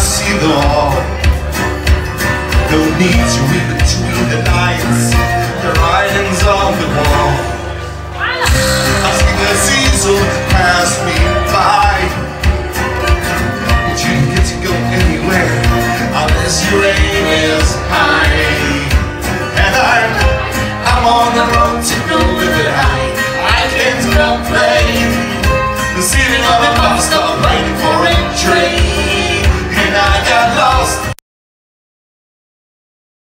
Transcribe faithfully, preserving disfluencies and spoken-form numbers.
see them all. No need to read between the lines, the writings on the wall. I see the season pass me